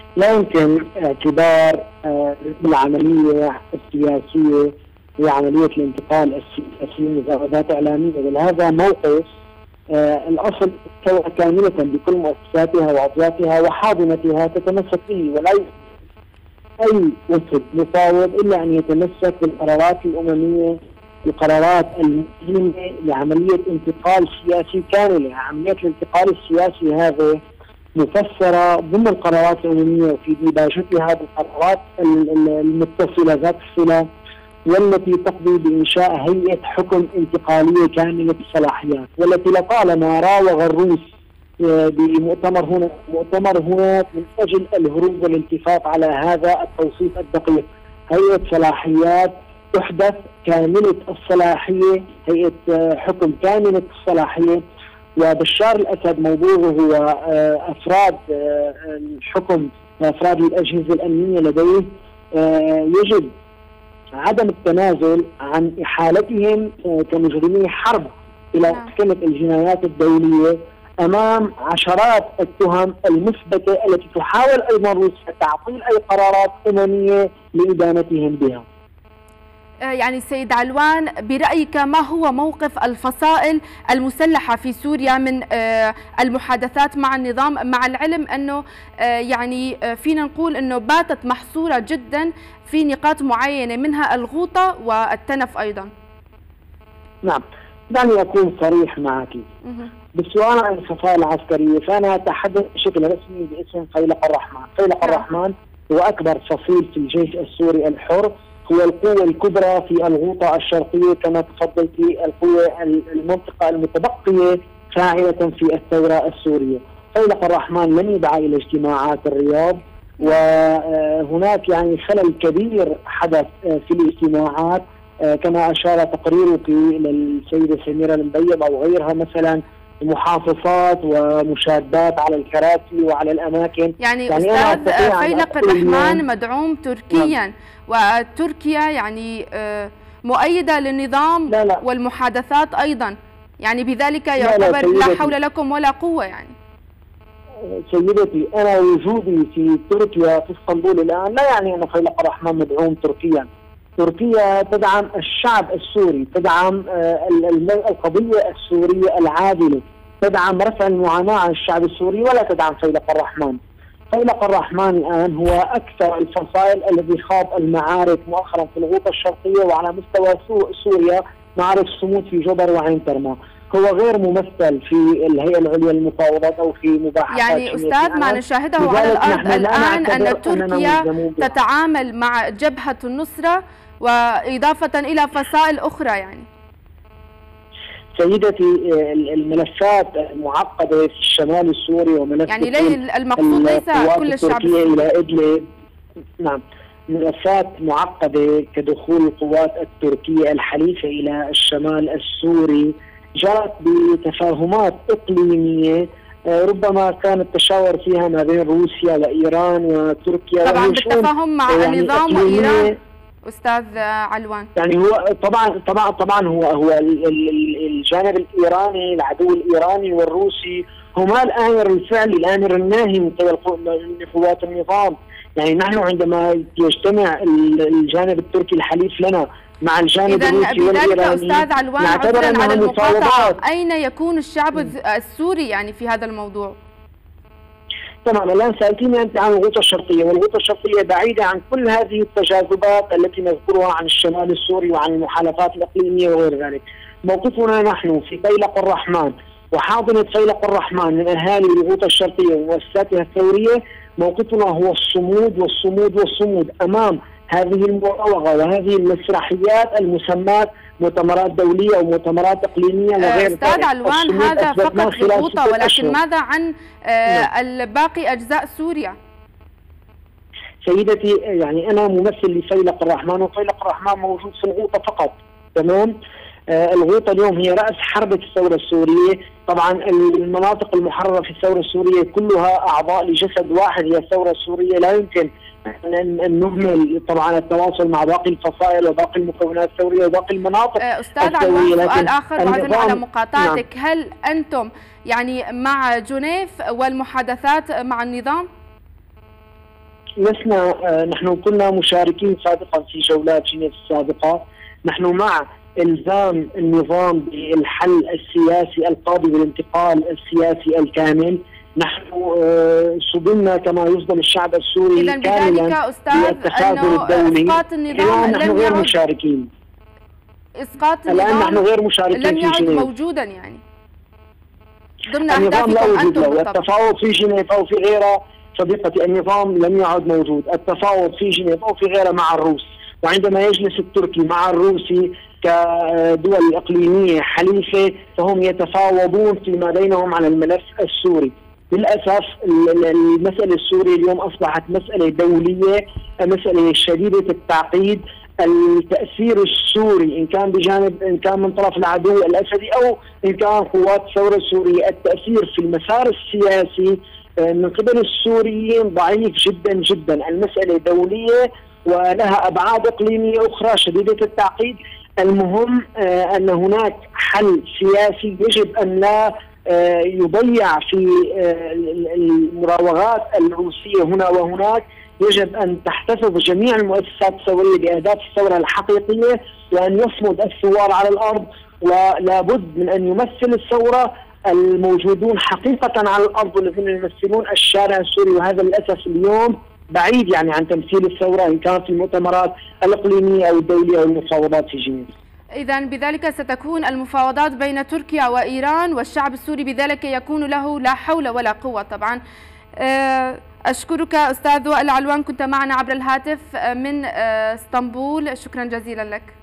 لا يمكن اعتبار العملية السياسية هي عملية الانتقال السياسي مجردات إعلامية، بل هذا موقف الأصل كاملة بكل مؤسساتها وعضواتها وحاضنتها تتمسك به، ولا أي وفد مفاوض إلا أن يتمسك بالقرارات الأممية، القرارات المهمة لعملية انتقال سياسي كاملة. عملية الانتقال السياسي هذه مفسرة ضمن القرارات الأممية وفي ديباجتها بالقرارات المتصلة ذات الصلة، والتي تقضي بإنشاء هيئة حكم انتقالية كاملة الصلاحيات، والتي لطالما راوغ الروس بمؤتمر هناك من أجل الهروب والالتفات على هذا التوصيف الدقيق. هيئة صلاحيات تحدث كاملة الصلاحية، هيئة حكم كاملة الصلاحية. وبشار الأسد موضوعه هو أفراد الحكم وأفراد الأجهزة الأمنية لديه، يجب عدم التنازل عن إحالتهم كمجرمي حرب إلى محكمة الجنايات الدولية أمام عشرات التهم المثبتة التي تحاول أيضا روسيا تعطيل أي قرارات أممية لإدانتهم بها. يعني سيد علوان، برأيك ما هو موقف الفصائل المسلحة في سوريا من المحادثات مع النظام، مع العلم أنه يعني فينا نقول أنه باتت محصورة جدا في نقاط معينة منها الغوطة والتنف أيضا؟ نعم، دعني أكون صريح معك. بالسؤال عن الفصائل العسكرية فأنا أتحدث بشكل رسمي باسم فيلق الرحمن. فيلق الرحمن هو أكبر فصيل في الجيش السوري الحر، هو القوة الكبرى في الغوطة الشرقية كما تفضلت، القوة المنطقة المتبقية فاعلة في الثورة السورية. فيلق الرحمن لم يدعى إلى اجتماعات الرياض، وهناك يعني خلل كبير حدث في الاجتماعات كما أشار تقريرك للسيدة سميرة المبيض أو غيرها، مثلا محافظات ومشادات على الكراسي وعلى الأماكن. يعني أستاذ فيلق الرحمن مدعوم تركيا، وتركيا يعني مؤيدة للنظام لا. والمحادثات أيضا، يعني بذلك يعتبر لا حول لكم ولا قوة. يعني سيدتي، أنا وجودي في تركيا في اسطنبول الآن لا يعني أن فيلق الرحمن مدعوم تركيا. تركيا تدعم الشعب السوري، تدعم القضية السورية العادلة، تدعم رفع المعاناة عن الشعب السوري، ولا تدعم فيلق الرحمن. فيلق الرحمن الآن هو أكثر الفصائل الذي خاض المعارك مؤخرا في الغوطة الشرقية وعلى مستوى سوريا، معارك صمود في جبر وعين ترمى. هو غير ممثل في الهيئة العليا للمفاوضات أو في مباحثات. يعني أستاذ، ما نشاهده على الأرض الآن أن تركيا تتعامل مع جبهة النصرة وإضافة إلى فصائل أخرى. يعني سيدتي، الملفات المعقدة في الشمال السوري وملف يعني المقصود ليس كل الشعب السوري إلى إدلب. نعم، ملفات معقدة كدخول القوات التركية الحليفة إلى الشمال السوري جرت بتفاهمات إقليمية ربما كان التشاور فيها ما بين روسيا وإيران وتركيا، طبعا بالتفاهم مع يعني النظام وإيران. أستاذ علوان، يعني هو طبعا هو الجانب الإيراني، العدو الإيراني والروسي هما الآمر الفعلي، الآمر الناهي من قوات النظام. يعني نحن عندما يجتمع الجانب التركي الحليف لنا مع الجانب الروسي والإيراني، أستاذ علوان، عذرا على المقاطعة، أين يكون الشعب السوري يعني في هذا الموضوع؟ تمام. الآن سألتيني أنت عن الغوطة الشرقية، والغوطة الشرقية بعيدة عن كل هذه التجاذبات التي نذكرها عن الشمال السوري وعن المحالفات الإقليمية وغير ذلك. موقفنا نحن في فيلق الرحمن وحاضنة فيلق الرحمن من أهالي الغوطة الشرقية ومؤسساتها الثورية، موقفنا هو الصمود والصمود والصمود أمام هذه المراوغة وهذه المسرحيات المسمات مؤتمرات دولية ومؤتمرات إقليمية وغير ذلك. أستاذ علوان، هذا فقط في الغوطة، ولكن ماذا عن الباقي أجزاء سوريا؟ سيدتي، يعني أنا ممثل لفيلق الرحمن، وفيلق الرحمن موجود في الغوطة فقط. تمام. الغوطة اليوم هي رأس حربة الثورة السورية. طبعا المناطق المحررة في الثورة السورية كلها أعضاء لجسد واحد هي الثورة السورية. لا يمكن أن نهمل طبعا التواصل مع باقي الفصائل وباقي المكونات الثورية وباقي المناطق. أستاذ علوان، سؤال آخر وعذرا على مقاطعتك. نعم. هل أنتم يعني مع جنيف والمحادثات مع النظام؟ لسنا نحن كنا مشاركين سابقا في جولات جنيف السابقة. نحن مع إلزام النظام بالحل السياسي القاضي بالانتقال السياسي الكامل. نحن صدمنا كما يصدم الشعب السوري إذن بذلك أستاذ أنه إسقاط النظام نحن غير مشاركين. إسقاط النظام الآن نحن غير مشاركين لم يعد موجودا يعني ضمن أهدافكم أنتم بالطبع. التفاوض في جنيف أو في غيرها صديقتي النظام لم يعد موجود. التفاوض في جنيف أو في غيرها مع الروس، وعندما يجلس التركي مع الروسي كدول إقليمية حليفة فهم يتفاوضون فيما بينهم على الملف السوري. للأسف المسألة السورية اليوم أصبحت مسألة دولية، مسألة شديدة التعقيد. التأثير السوري إن كان بجانب إن كان من طرف العدو الأسدي أو إن كان قوات الثورة السورية، التأثير في المسار السياسي من قبل السوريين ضعيف جدا جدا. المسألة دولية ولها أبعاد إقليمية أخرى شديدة التعقيد. المهم أن هناك حل سياسي يجب أن لا يضيع في المراوغات الروسية هنا وهناك. يجب أن تحتفظ جميع المؤسسات الثورية بأهداف الثورة الحقيقية، وأن يصمد الثوار على الأرض، ولا بد من أن يمثل الثورة الموجودون حقيقة على الأرض والذين يمثلون الشارع السوري. وهذا للأسف اليوم بعيد يعني عن تمثيل الثورة إن كان في المؤتمرات الإقليمية أو الدولية أو المفاوضات في جنيف. إذن بذلك ستكون المفاوضات بين تركيا وإيران، والشعب السوري بذلك يكون له لا حول ولا قوة طبعا. أشكرك أستاذ وائل علوان، كنت معنا عبر الهاتف من اسطنبول، شكرا جزيلا لك.